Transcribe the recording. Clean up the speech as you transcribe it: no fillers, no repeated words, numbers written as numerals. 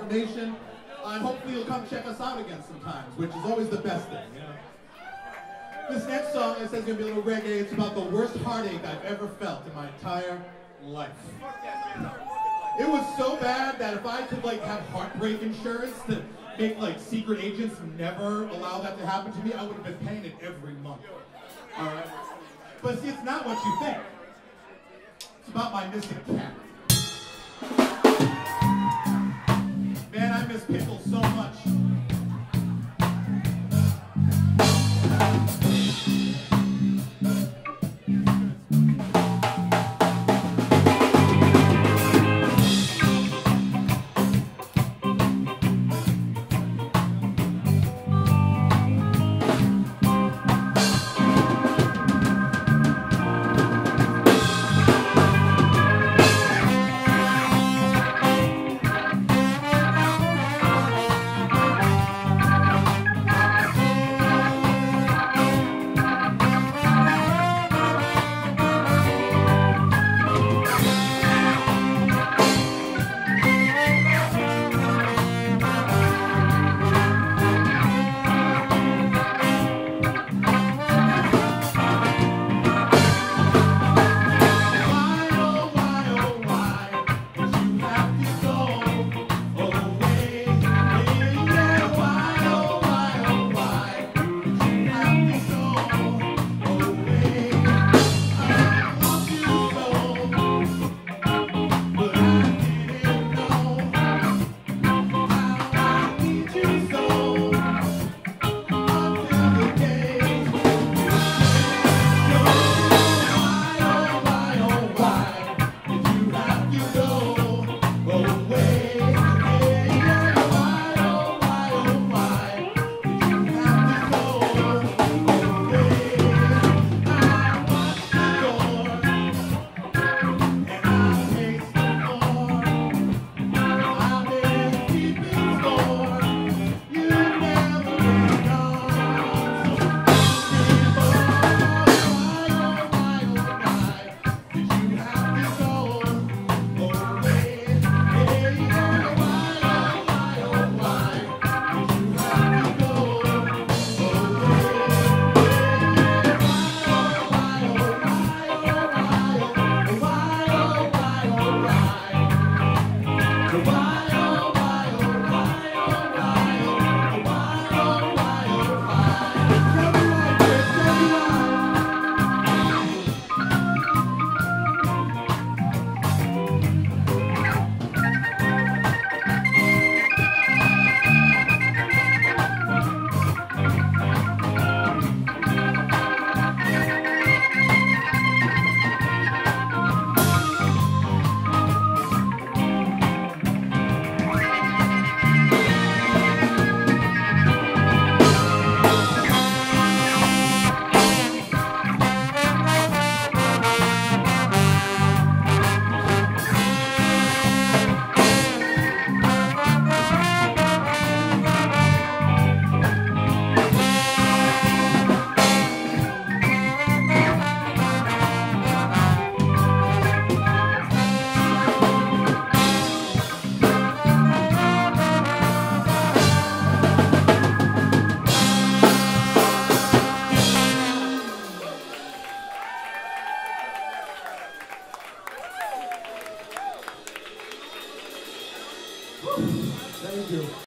information. And hopefully you'll come check us out again sometimes, which is always the best thing, you know? This next song, it says it's gonna be a little reggae. It's about the worst heartache I've ever felt in my entire life. It was so bad that if I could like have heartbreak insurance to make like secret agents never allow that to happen to me, I would have been paying it every month. All right? But see, it's not what you think. It's about my missing cat. Man, I miss Pickles so much. Thank you.